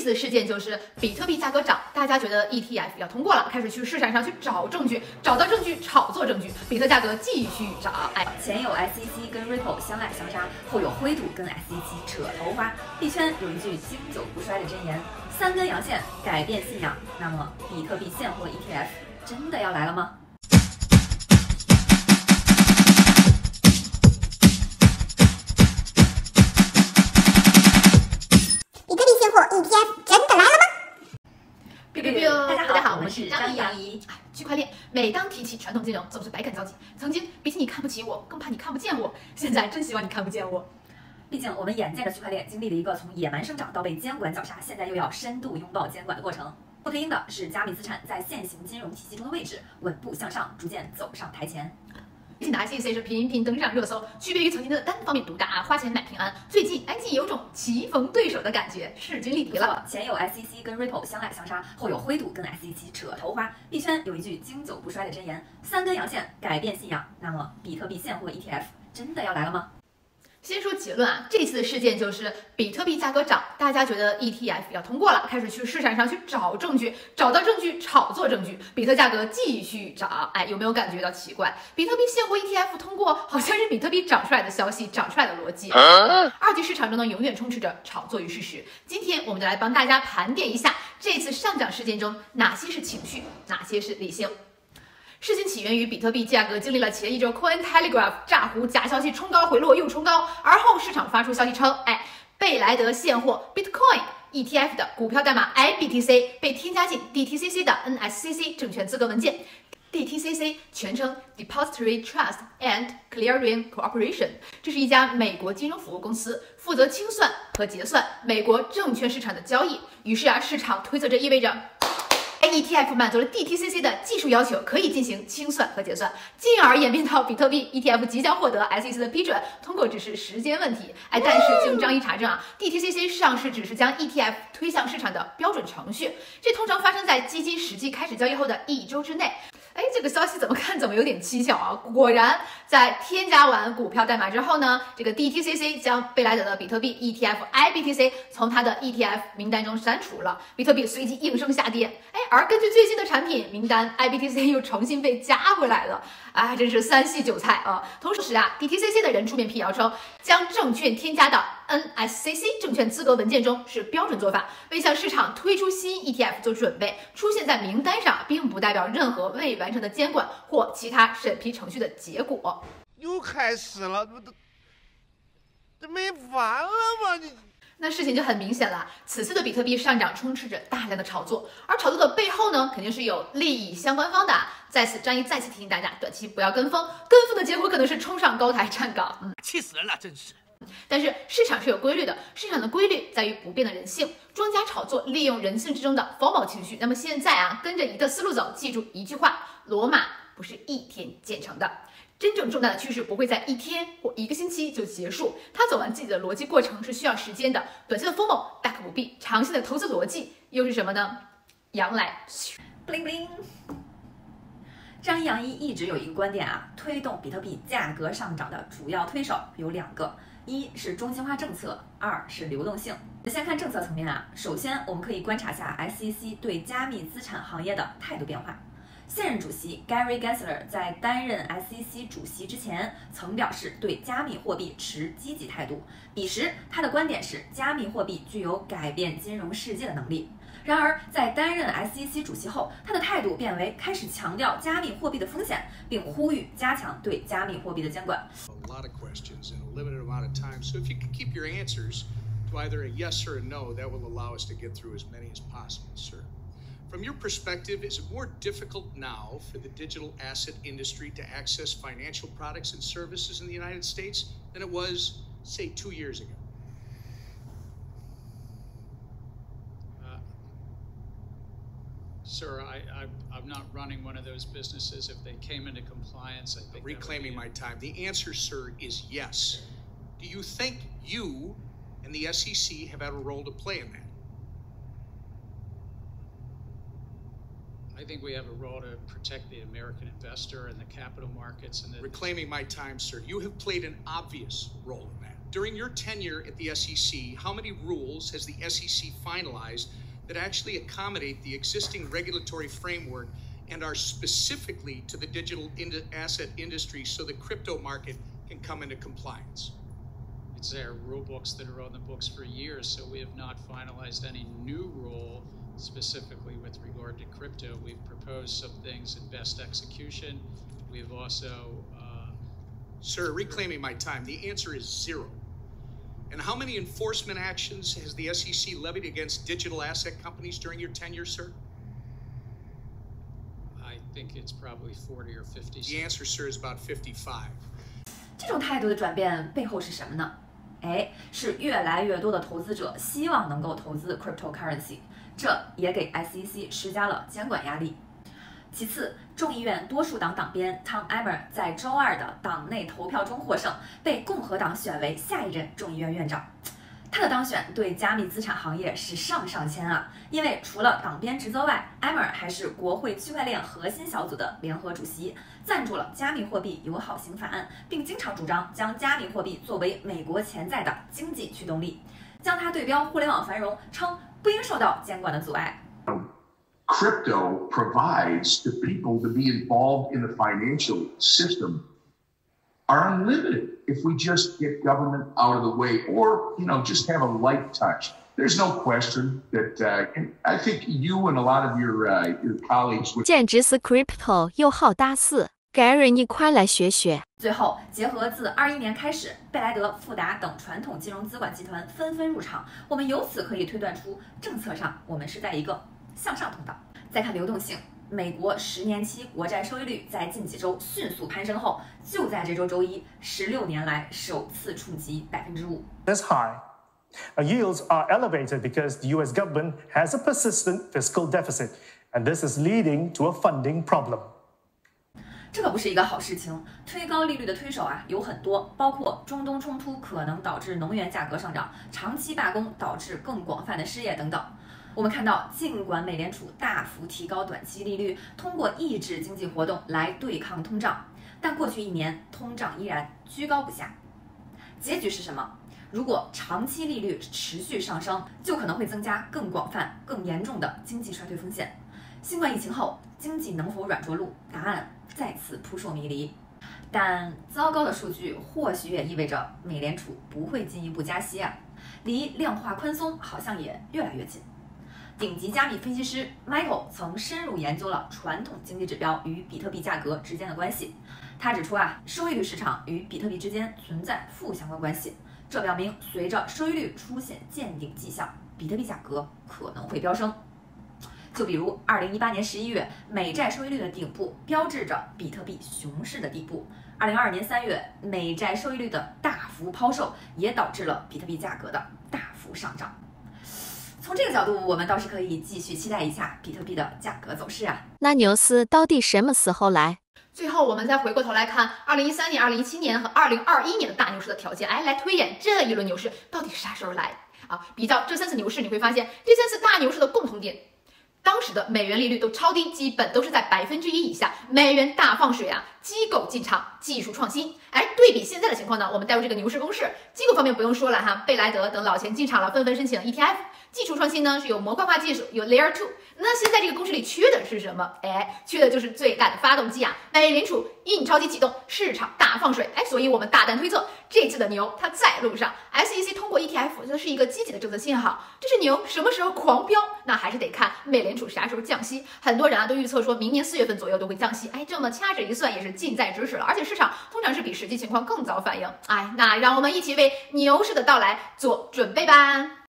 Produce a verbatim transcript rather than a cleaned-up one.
次事件就是比特币价格涨，大家觉得 E T F 要通过了，开始去市场上去找证据，找到证据炒作证据，比特价格继续涨。哎， 前有 S E C 跟 Ripple 相爱相杀，后有灰度跟 S E C 扯头发。币圈有一句经久不衰的箴言：三根阳线改变信仰。那么，比特币现货 E T F 真的要来了吗？ 比特币现货 E T F 真的来了吗？ biu biu biu， 大家好，我们是张一杨怡。 区块链每当提起传统金融，总是百感交集。曾经比起你看不起我，更怕你看不见我。现在真希望你看不见我。 毕竟我们眼见着区块链经历了一个从野蛮生长到被监管绞杀，现在又要深度拥抱监管的过程。不推应的是加密资产在现行金融体系中的位置稳步向上，逐渐走上台前。 最近的 I C C 是频频登上热搜，区别于曾经的单方面独大啊，花钱买平安，最近 I G 有种棋逢对手的感觉，势均力敌了。 前有 S E C 跟 Ripple 相爱相杀，后有灰度跟 S E C 扯头发。币圈有一句经久不衰的箴言：三根阳线改变信仰。那么，比特币现货 E T F 真的要来了吗？ 先说结论啊，这次事件就是比特币价格涨，大家觉得 E T F 要通过了，开始去市场上去找证据，找到证据炒作证据，比特价格继续涨。哎，有没有感觉到奇怪？比特币现货 E T F 通过，好像是比特币涨出来的消息，涨出来的逻辑。啊、二级市场中呢，永远充斥着炒作与事实。今天我们就来帮大家盘点一下这次上涨事件中哪些是情绪，哪些是理性。事情起源于比特币价格经历了前一周 Cointelegraph 炸胡假消息冲高回落又冲高，而后市场发出消息称，哎，贝莱德现货 Bitcoin E T F 的股票代码 I B T C 被添加进 D T C C 的 N S C C 证券资格文件。D T C C 全称 Depository Trust and Clearing Corporation， 这是一家美国金融服务公司，负责清算和结算美国证券市场的交易。于是啊，市场推测这意味着E T F 满足了 D T C C 的技术要求，可以进行清算和结算，进而演变到比特币 E T F 即将获得 S E C 的批准，通过只是时间问题。哎，但是经张一查证啊 ，D T C C 上市只是将 E T F 推向市场的标准程序，这通常发生在基金实际开始交易后的一周之内。哎，这个消息怎么看怎么有点蹊跷啊！果然，在添加完股票代码之后呢，这个 D T C C 将贝莱德的比特币 E T F I B T C 从它的 E T F 名单中删除了，比特币随即应声下跌。哎，而根据最新的产品名单 ，I B T C 又重新被加回来了。哎，真是三系韭菜啊！同时啊 ，D T C C 的人出面辟谣称，将证券添加到 N S C C 证券资格文件中是标准做法，为向市场推出新 E T F 做准备。出现在名单上，并不代表任何未完成的监管或其他审批程序的结果。 又开始了，这这没完了吗？你。 那事情就很明显了，此次的比特币上涨充斥着大量的炒作，而炒作的背后呢，肯定是有利益相关方的。在此，张一再次提醒大家，短期不要跟风，跟风的结果可能是冲上高台站岗。嗯， 气死人了，真是。 但是市场是有规律的，市场的规律在于不变的人性。庄家炒作利用人性之中的 FOMO 情绪。那么现在啊，跟着一个思路走，记住一句话：罗马不是一天建成的。真正重大的趋势不会在一天或一个星期就结束，它走完自己的逻辑过程是需要时间的。短线的 FOMO 大可不必，长线的投资逻辑又是什么呢？羊来 bling bling。张一杨一一直有一个观点啊，推动比特币价格上涨的主要推手有两个，一是中心化政策，二是流动性。先看政策层面啊，首先我们可以观察下 S E C 对加密资产行业的态度变化。现任主席 Gary Gensler 在担任 S E C 主席之前，曾表示对加密货币持积极态度。彼时，他的观点是加密货币具有改变金融世界的能力。然而，在担任 S E C 主席后，他的态度变为开始强调加密货币的风险，并呼吁加强对加密货币的监管。 A lot of questions in a limited amount of time, so if you can keep your answers to either a yes or a no, that will allow us to get through as many as possible, sir. From your perspective, is it more difficult now for the digital asset industry to access financial products and services in the United States than it was, say, two years ago? Uh, sir, I, I, I'm not running one of those businesses. If they came into compliance, I think Reclaiming my time. The answer, sir, is yes. Do you think you and the S E C have had a role to play in that? I think we have a role to protect the American investor and the capital markets and the... Reclaiming my time, sir. You have played an obvious role in that. during your tenure at the S E C, how many rules has the S E C finalized that actually accommodate the existing regulatory framework and are specifically to the digital ind- asset industry so the crypto market can come into compliance? It's our rule books that are on the books for years, so we have not finalized any new rule specifically with regard to crypto. We've proposed some things in best execution. We've also... Uh, Sir, reclaiming my time, the answer is zero. And how many enforcement actions has the S E C levied against digital asset companies during your tenure, sir? I think it's probably forty or fifty. The answer, sir, is about fifty-five. 这种态度的转变背后是什么呢？哎，是越来越多的投资者希望能够投资 cryptocurrency， 这也给 S E C 施加了监管压力。其次，众议院多数党党鞭 Tom Emmer 在周二的党内投票中获胜，被共和党选为下一任众议院院长。他的当选对加密资产行业是上上签啊，因为除了党鞭职责外 ，Emmer 还是国会区块链核心小组的联合主席，赞助了加密货币友好型法案，并经常主张将加密货币作为美国潜在的经济驱动力，将它对标互联网繁荣，称不应受到监管的阻碍。 Crypto provides to people to be involved in the financial system are unlimited if we just get government out of the way or, you know, just have a light touch. There's no question that, uh, and I think you and a lot of your, uh, your colleagues would... 简直是 crypto 又好大四，该人一块来学学。 最后，结合自二一年开始，贝莱德、富达等传统金融资管集团纷纷入场，我们由此可以推断出，政策上我们是在一个向上通道。再看流动性，美国十年期国债收益率在近几周迅速攀升后，就在这周周一，十六年来首次触及百分之五。 This high, uh, yields are elevated because the U S government has a persistent fiscal deficit, and this is leading to a funding problem. 这可不是一个好事情。推高利率的推手啊有很多，包括中东冲突可能导致能源价格上涨，长期罢工导致更广泛的失业等等。我们看到，尽管美联储大幅提高短期利率，通过抑制经济活动来对抗通胀，但过去一年通胀依然居高不下。结局是什么？如果长期利率持续上升，就可能会增加更广泛、更严重的经济衰退风险。新冠疫情后，经济能否软着陆？答案再次扑朔迷离。但糟糕的数据或许也意味着美联储不会进一步加息啊，离量化宽松好像也越来越近。顶级加密分析师 Michael 曾深入研究了传统经济指标与比特币价格之间的关系。他指出啊，收益率市场与比特币之间存在负相关关系，这表明随着收益率出现见顶迹象，比特币价格可能会飙升。就比如二零一八年十一月，美债收益率的顶部标志着比特币熊市的底部。二零二二年三月，美债收益率的大幅抛售也导致了比特币价格的大幅上涨。从这个角度，我们倒是可以继续期待一下比特币的价格走势啊。 那牛市到底什么时候来？ 最后，我们再回过头来看二零一三年、二零一七年和二零二一年的大牛市的条件，哎，来推演这一轮牛市到底是啥时候来啊？比较这三次牛市，你会发现这三次大牛市的共同点，当时的美元利率都超低，基本都是在百分之一以下，美元大放水啊，机构进场，技术创新。哎，对比现在的情况呢，我们带入这个牛市公式，机构方面不用说了哈，贝莱德等老钱进场了，纷纷申请 E T F。技术创新呢是有模块化技术，有 Layer Two。那现在这个公式里缺的是什么？哎，缺的就是最大的发动机啊！美联储印钞机启动，市场大放水。哎，所以我们大胆推测，这次的牛它在路上。S E C 通过 E T F， 这是一个积极的政策信号。这是牛什么时候狂飙？那还是得看美联储啥时候降息。很多人啊都预测说明年四月份左右都会降息。哎，这么掐指一算也是近在咫尺了。而且市场通常是比实际情况更早反应。哎，那让我们一起为牛市的到来做准备吧。